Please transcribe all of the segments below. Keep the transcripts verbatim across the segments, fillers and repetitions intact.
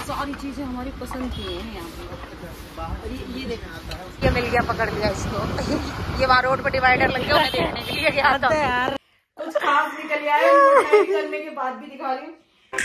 सारी चीजें हमारी पसंद की हैं यहाँ पे। ये, ये देखो ये मिल गया, पकड़ लिया इसको। ये वहाँ रोड पे डिवाइडर लग गया, उन्हें देखने के लिए गया था यार। कुछ खास निकल आया, करने के बाद भी दिखा रही हूँ।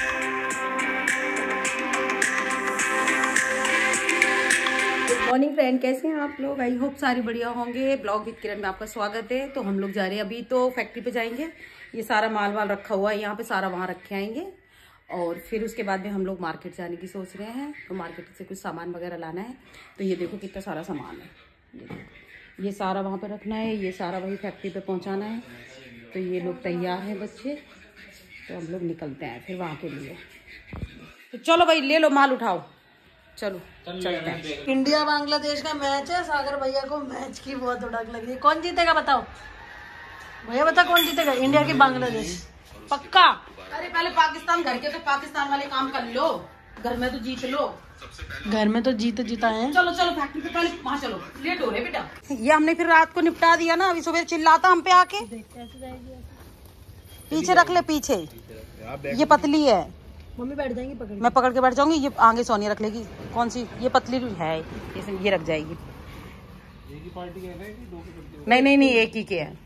गुड मॉर्निंग फ्रेंड, कैसे हैं आप लोग? आई होप सारी बढ़िया होंगे। ब्लॉग विद किरण में आपका स्वागत है। तो हम लोग जा रहे हैं, अभी तो फैक्ट्री पे जाएंगे। ये सारा माल वाल रखा हुआ है यहाँ पे, सारा वहाँ रखे आएंगे और फिर उसके बाद में हम लोग मार्केट जाने की सोच रहे हैं। तो मार्केट से कुछ सामान वगैरह लाना है। तो ये देखो कितना सारा सामान है, ये देखो, ये सारा वहाँ पे रखना है, ये सारा वही फैक्ट्री पे पहुँचाना है। तो ये लोग तैयार हैं बच्चे, तो हम लोग निकलते हैं फिर वहाँ के लिए। तो चलो भाई, ले लो माल, उठाओ, चलो चलते हैं। इंडिया बांग्लादेश का मैच है। सागर भैया को मैच की बहुत उड़क लग रही है। कौन जीतेगा बताओ भैया, बता कौन जीतेगा, इंडिया की बांग्लादेश? पक्का? अरे पहले पाकिस्तान घर के, तो पाकिस्तान वाले काम कर लो, घर में तो जीत लो। घर में तो जीत जीता है। चलो चलो फैक्ट्री पे, पहले वहाँ चलो, लेट हो रहे बेटा। ये हमने फिर रात को निपटा दिया ना, अभी सुबह चिल्लाता हम पे आके। पीछे रख ले, पीछे। ये पतली है, मम्मी बैठ जाएंगी पकड़, मैं पकड़ के बैठ जाऊंगी। ये आगे सोनिया रख लेगी। कौन सी? ये पतली है, ये, ये रख जाएगी। एक ही पार्टी है कि दो की? नहीं नहीं नहीं, एक ही के है।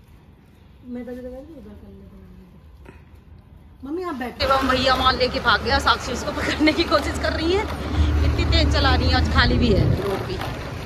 मम्मी आप बैठे। भैया माल लेके भाग गया, साक्षी उसको पकड़ने की कोशिश कर रही है। इतनी तेज चला रही है, आज खाली भी है रोड भी।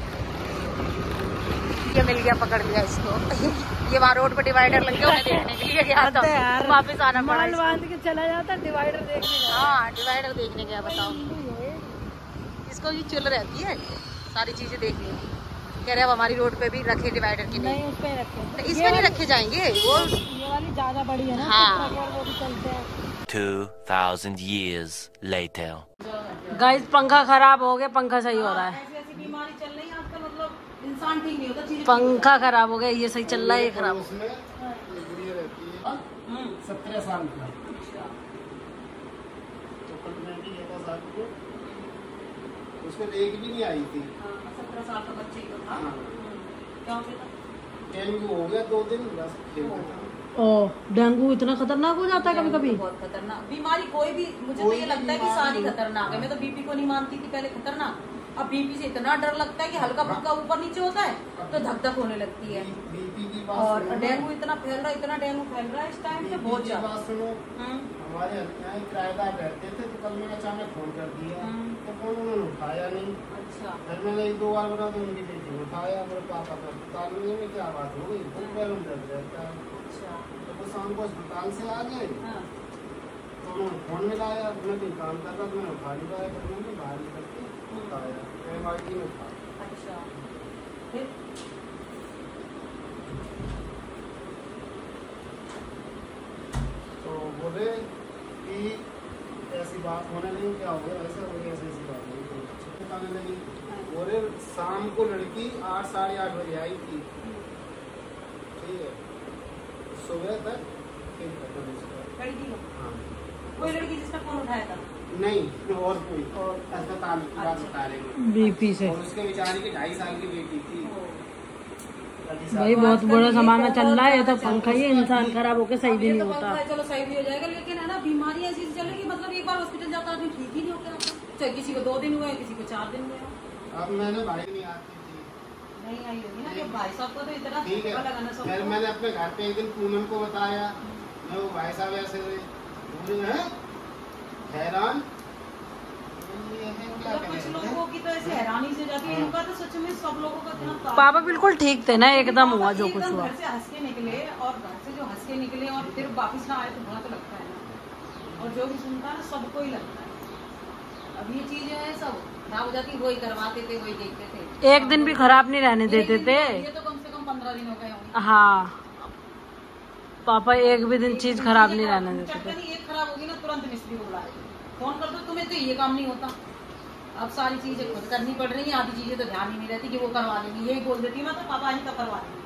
ये मिल गया, पकड़ लिया इसको। ये वहाँ रोड पे डिवाइडर लग गया, उन्हें देखने के लिए गया था, वापस आना पड़ा। बांध के चला जाता डिवाइडर देखने। हाँ, डिवाइडर देखने गया। बताओ, इसको ये चुल रहती है सारी चीजें देखने की। कह रहे अब हमारी रोड पे भी रखे डिवाइडर की। नहीं, उस पे रखे, इस पे नहीं रखे जाएंगे, वो ये वाली ज्यादा बड़ी है ना। हाँ, वो भी चलते हैं। two thousand years later. Guys पंखा खराब हो गया, पंखा सही हो रहा है। ऐसी ऐसी बीमारी चल रही है आजकल, मतलब इंसान ठीक नहीं होता, चीजें पंखा खराब हो गया, ये सही चल रहा है, ये खराब हो गया। सत्रह साल का तो उसको एक भी नहीं आई थी। सत्रह साल का बच्चे को था। क्या हो गया? डेंगू हो गया दो दिन बस। ओ, डेंगू इतना खतरनाक हो जाता है कभी कभी? बहुत खतरनाक बीमारी, कोई भी। मुझे तो ये लगता है कि सारी खतरनाक है। मैं तो बीपी को नहीं मानती थी पहले खतरनाक, अब बीपी से इतना डर लगता है कि हल्का फुल्का ऊपर नीचे होता है तो धक धक होने लगती है। और डेंगू इतना फैल रहा है, इतना डेंगू फैल रहा है इस टाइम पे, बहुत ज्यादा। हमारे यहाँ किराएदार रहते थे, तो कल मैंने अचानक फोन कर दिया, तो फोन उन्होंने उठाया नहीं। अच्छा, फिर मैंने एक दो बार बना तो उनकी बेटी उठाया, मेरे पापा का अस्पताल में क्या बात हो गई, फिर पैर में दर्द रहता है। तो वो शाम को अस्पताल से आ गए, तो उन्होंने फोन मिलाया, मैं कोई काम कर रहा था, मैंने उठा लिया, मैंने बाहर निकल के उठाया, एम आई टी में था। अच्छा, फिर तो बोले कि ऐसी बात होने लगी, क्या हो गया, ऐसा हो गया, ऐसी ऐसी बात हो गई, बताने लगी। बोले शाम को लड़की आठ साढ़े आठ बजे आई थी, ठीक है, सुबह तक लड़की, हाँ, कोई लड़की जिसने फोन उठाया था? नहीं, और कोई अस्पताल की बात बता रहे बीपी से। और उसके बेचारे की ढाई साल की बेटी थी। भाई बहुत बड़ा जमाना चल रहा है, ये तो पंखा ही इंसान खराब होकर सही भी नहीं होता। चलो सही भी हो जाएगा, लेकिन है ना, बीमारी ऐसी चल रही है, मतलब एक बार हॉस्पिटल जाता आदमी ठीक ही नहीं होता, चाहे किसी को दो दिन हुए, किसी को चार दिन हुए। अब मैंने भाई नहीं आती थी, नहीं आई होगी ना, जब भाई साहब को तो इतना ठीक है। फिर मैंने अपने घर पे एक दिन पूनम को बताया, मैं वो भाई साहब ऐसे हुए हैरान। कुछ लोगों की तो ऐसे हैरानी से जाती है, इनका तो सच में सब लोगों का इतना। पापा बिल्कुल ठीक थे ना, एकदम हुआ जो कुछ हुआ। घर से हंस के निकले, और घर से जो हंस के निकले और फिर वापिस ना आए तो बुरा तो लगता है ना, और जो भी सुनता है ना सबको ही लगता है। अब ये चीजें है सब खराब हो जाती, वही करवाते थे, वही देखते थे, एक दिन भी खराब नहीं रहने देते थे। ये तो कम से कम पंद्रह दिन हो गए होंगे। हाँ, पापा एक भी दिन चीज खराब नहीं रहने देते थे। एक खराब होगी ना, तुरंत मिस्त्री को बुलाए, फोन कर दो, तुम्हें तो ये काम नहीं होता। अब सारी चीजें खुद करनी पड़ रही है, आधी चीजें तो ध्यान ही नहीं रहती कि वो करवा लेंगी, यही बोल देती मैं तो पापा ही का करवा लेंगे।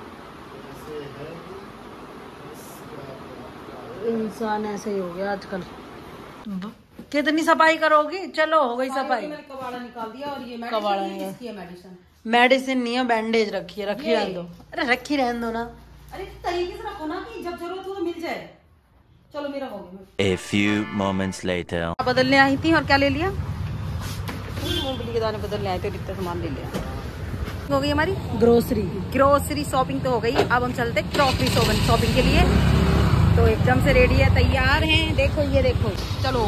इंसान ऐसे ही हो गया आजकल। कितनी सफाई करोगी? चलो हो गई सफाई। मैंने कबाड़ा निकाल दिया, और ये कबाड़ा मेडिसिन, मेडिसिन नहीं है, बैंडेज रखी है, रखी रहने दो। अरे रखी रहने दो ना। अरे तरीके से रखो ना, कि जब जरूरत हो तो मिल जाए। चलो मेरा हो गया। A few moments later. बदलने आई थी और क्या ले लिया? मूंगफली के दाने बदलने आए थे, इतना सामान ले लिया। हो गई हमारी ग्रोसरी ग्रोसरी शॉपिंग तो हो गई। अब हम चलते क्रॉकरी शॉपिंग के लिए। तो एकदम से रेडी है, तैयार हैं। देखो ये देखो, चलो।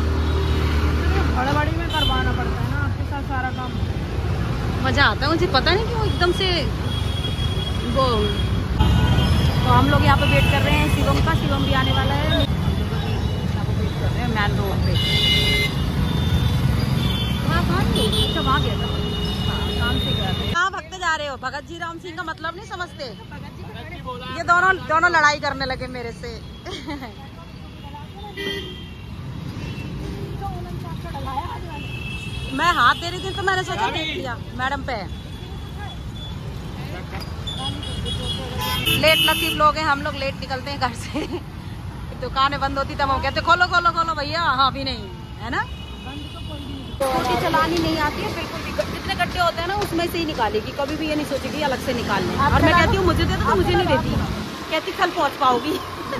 बड़े में करवाना पड़ता है ना आपके साथ सारा काम। मजा आता है, मुझे पता नहीं क्यों एकदम से वो। तो हम लोग यहाँ पे वेट कर रहे हैं शिवम का। शिवम भी आने वाला है। यहाँ पे वेट कर रहे हैं मैन रोड पे। वहाँ कहाँ अच्छा वहाँ गया था, काम से गया था। कहाँ भगते जा रहे हो? भगत जी राम सिंह का मतलब नहीं समझते? ये दोनों दोनों लड़ाई करने लगे मेरे से। मैं हाथ दे रही थी तो मैंने सोचा देख लिया मैडम पे। लेट नसीब लोग हैं हम लोग, लेट निकलते हैं घर से। दुकानें बंद होती तब हम कहते खोलो खोलो खोलो भैया। हाँ भी नहीं है ना, स्कूटी चलानी नहीं आती है बिल्कुल भी। जितने गड्ढे होते हैं ना उसमें से ही निकालेगी, कभी भी ये नहीं सोचेगी अलग से निकालने। और मैं कहती हूँ मुझे दे दो तो मुझे नहीं देती, कहती कल पहुँच पाओगी।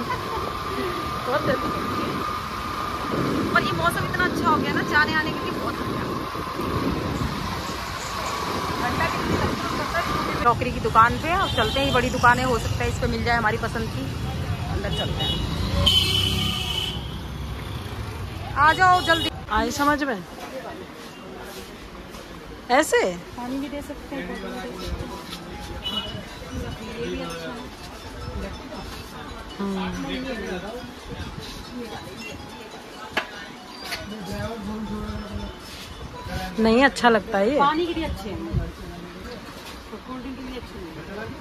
पर ये मौसम इतना अच्छा हो गया ना, जाने आने के लिए बहुत अच्छा। क्रॉकरी की दुकान पे अब चलते हैं। बड़ी दुकानें हो सकता है इस पे मिल जाए हमारी पसंद की। अंदर चलते हैं, आ जाओ जल्दी। आई समझ में? ऐसे पानी भी दे सकते हैं। ये भी अच्छा है। नहीं अच्छा लगता है ये। पानी के लिए अच्छे हैं, कोल्ड ड्रिंक के लिए अच्छे हैं।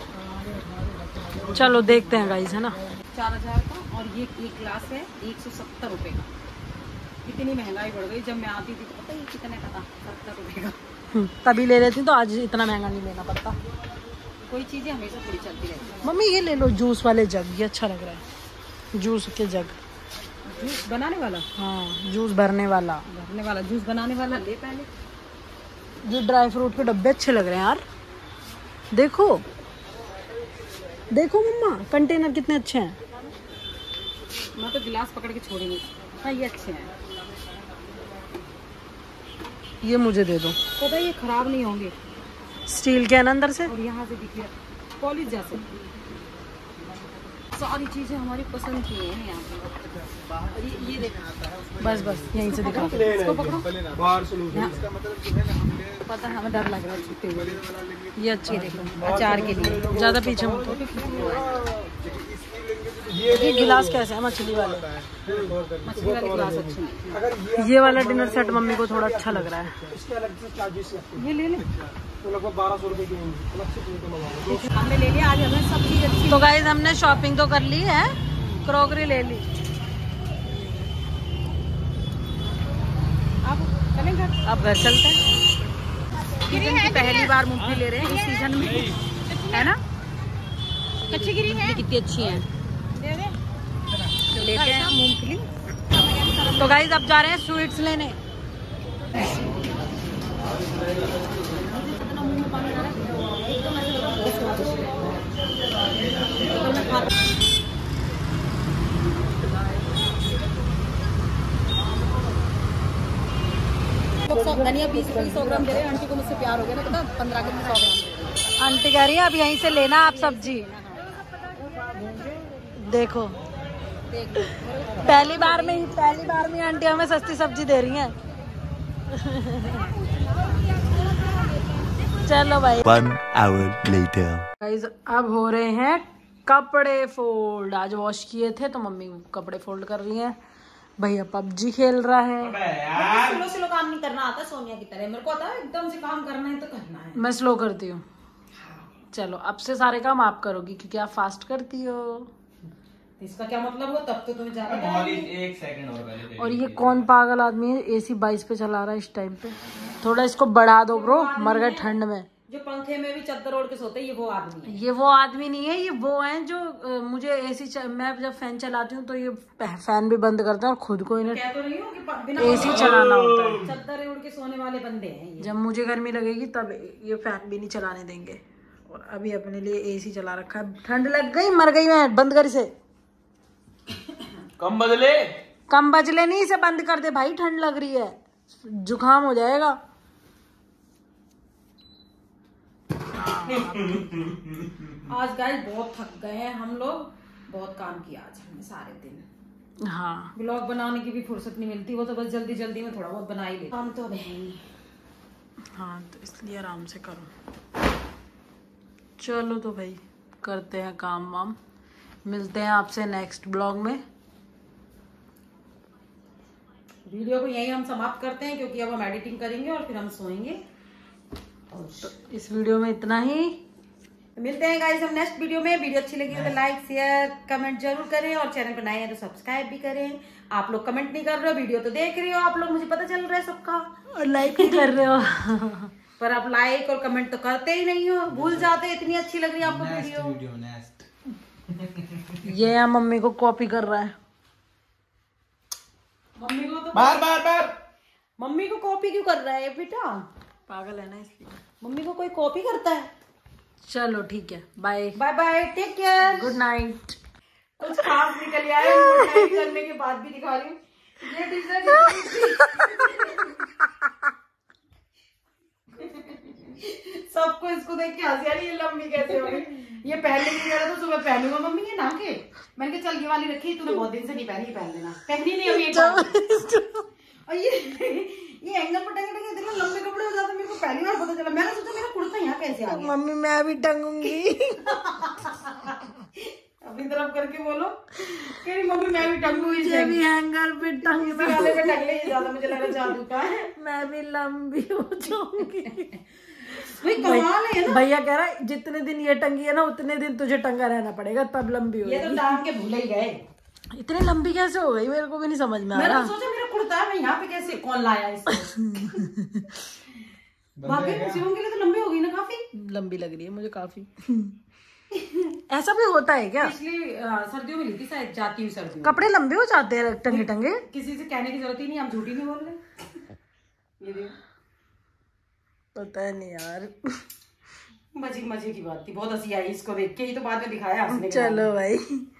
चलो देखते हैं गाइस, है ना। चार हजार का। और ये एक गिलास है एक सौ सत्तर रुपए का। इतनी महंगाई बढ़ गई, जब मैं आती थी तो पता ही कितने का था, सत्तर रुपए का। तभी ले लेती तो आज इतना महंगा नहीं लेना पड़ता। कोई चीजें हमेशा थोड़ी चलती रहती है। मम्मी ये ले लो जूस वाले जग, ये अच्छा लग रहा है। जूस के जग, जूस बनाने वाला। हाँ जूस भरने वाला। भरने वाला जूस बनाने वाला ले पहले। जो ड्राई फ्रूट के डब्बे अच्छे लग रहे हैं यार। देखो देखो मम्मा, कंटेनर कितने अच्छे हैं। मैं तो गिलास पकड़ के छोड़ेंगे। हाँ ये अच्छे हैं, ये मुझे दे दो। पता ये खराब नहीं होंगे। स्टील के है ना अंदर से। और यहाँ से दिख रहा पॉलिश जैसे सारी चीजें हमारी पसंद की हैं यहाँ पे। और ये, ये देखो, बस बस यहीं से दिखा दो। इसको पकड़ो। पता है हमें डर लग रहा है छूते हुए। ये अच्छी देखो अचार के लिए। ज्यादा पीछे मत। ये गिलास कैसे है? मछली वाले। मछली वाले गिलास अच्छे हैं। ये वाला डिनर सेट मम्मी को थोड़ा अच्छा लग रहा है। ये ले ले, लगभग बारह सौ रुपए की। हमने ले लिया। आज हमें सब चीज अच्छी। तो गाइस हमने शॉपिंग तो कर ली है, क्रॉकरी ले ली। अब चलें घर। अब घर चलते हैं। सीजन की पहली बार मूंगफली ले रहे हैं इस सीजन में, है ना। कच्ची गिरी है, कितनी अच्छी है। लेते हैं मूंगफली। तो गाइस अब जा रहे हैं स्वीट्स लेने। धनिया बीस सौ ग्राम दे रहे हैं। आंटी को मुझसे प्यार हो गया ना, पता पंद्रह के सौ ग्राम। आंटी कह रही है अब यहीं से लेना आप सब्जी। देखो पहली बार में ही पहली बार में आंटी हमें सस्ती सब्जी दे रही हैं। चलो भाई। One hour later. गाइस अब हो रहे हैं कपड़े फोल्ड। आज वॉश किए थे तो मम्मी कपड़े फोल्ड कर रही हैं। भैया पबजी खेल रहा है। स्लो स्लो काम नहीं करना आता सोनिया की तरह। मेरे को आता है एकदम से काम करना है तो करना है। मैं स्लो करती हूँ। चलो अब से सारे काम आप करोगी क्योंकि आप फास्ट करती हो। इसका क्या मतलब हुआ? तब तो तुम्हें ज्यादा एक सेकंड और पहले। और ये कौन पागल आदमी है एसी बाईस पे चला रहा है इस टाइम पे? थोड़ा इसको बढ़ा दो ब्रो, मर गए ठंड में। जो पंखे में भी चद्दर ओढ़ के सोते हैं, ये वो आदमी है। ये वो आदमी नहीं है, ये वो हैं जो अ, मुझे एसी च... मैं जब फैन चलाती हूँ तो ये फैन भी बंद करते हैं और खुद को इन्हें क्या तो नहीं हो कि बिना एसी चलाना होता है। चद्दर ओढ़ के सोने वाले बंदे हैं ये। जब मुझे गर्मी लगेगी तब ये फैन भी नहीं चलाने देंगे। और अभी अपने लिए एसी चला रखा है। ठंड लग गई, मर गई मैं, बंद कर इसे। कम बदले कम बजले नहीं, इसे बंद कर दे भाई, ठंड लग रही है, जुकाम हो जाएगा। आज गाइस बहुत थक गए हैं हम लोग, बहुत काम किया आज हमने सारे दिन। हाँ, ब्लॉग बनाने की भी फुर्सत नहीं मिलती, वो तो बस जल्दी जल्दी में थोड़ा बहुत बना ही लेते। काम तो अब है ही। हाँ, तो इसलिए आराम से करो। चलो तो भाई करते हैं काम वाम, मिलते हैं आपसे नेक्स्ट ब्लॉग में। वीडियो को यही हम समाप्त करते हैं क्योंकि अब हम एडिटिंग करेंगे और फिर हम सोएंगे। तो इस वीडियो में इतना ही, मिलते हैं गाइस हम नेक्स्ट वीडियो में। वीडियो अच्छी लगी तो लाइक शेयर कमेंट जरूर करें और चैनल पर नए हैं तो सब्सक्राइब भी करें। आप लोग कमेंट नहीं कर रहे हो, वीडियो तो देख रहे हो आप लोग, मुझे पता चल रहा है सबका, और लाइक भी कर रहे हो पर आप लाइक और कमेंट तो करते ही नहीं हो, भूल जाते। इतनी अच्छी लग रही है आपको वीडियो। ये यहाँ मम्मी को कॉपी कर रहा है। मम्मी को तो बार बार बार मम्मी को कॉपी क्यों कर रहा है बेटा? पागल है ना इसलिए। मम्मी को कोई कॉपी करता है? चलो ठीक है, bye bye bye, take care, good night. कुछ खास निकल आया गुड नाइट करने के बाद भी दिखा रही हूँ ये टी-शर्ट। सबको इसको देख के हंसी आ रही है, लंबी कैसे हो गई। ये पहनने की जरा तो सुबह पहनूंगा मम्मी ये ना के, मैंने कहा चल ये वाली रखी, तूने बहुत दिन से नहीं पहनी, पहन लेना। पहनी नहीं अभी एक बार। और ये ये एंगल पर टंगे टंगे इतने लंबे कपड़े हो जाते, मेरे को पहली बार पता चला। मैंने सोचा मेरा कुर्ता यहाँ कैसे आ गया। मम्मी मैं भी टंगूंगी। अपनी तरफ करके बोलो कि मम्मी मैं भी टंगूंगी, मुझे भी हैंगर पे टंग इसी वाले पे टंग ले, ये ज्यादा मुझे लगा जादू का है। मैं भी लंबी हो जाऊंगी। भाई कमाल है ना। भैया कह रहा है जितने दिन ये टंगी है ना उतने दिन तुझे टंगा रहना पड़ेगा, तब लंबी हो ये तो टांग के भूल ही गए। इतनी लंबी कैसे हो गई, मेरे को भी नहीं समझ में आ मैंने रहा। तो सोचा मेरा कुर्ता है, मैं यहाँ पे कैसे कौन लाया इसको। बाकी शिवम के लिए तो लंबी हो गई ना काफी। लंबी लग रही है मुझे काफी। ऐसा भी होता है क्या? पिछली अ, सर्दियों में ली थी शायद, जाती हुई सर्दियों में। कपड़े लंबे हो जाते हैं टंगे टंगे? किसी से कहने की जरूरत ही नहीं, हम झूठी नहीं बोल रहे। ये देखो पता नहीं यार। मजे मजे की बात थी, बहुत हंसी आई इसको देख के ही तो बाद में दिखाया हंसने के बाद। चलो भाई।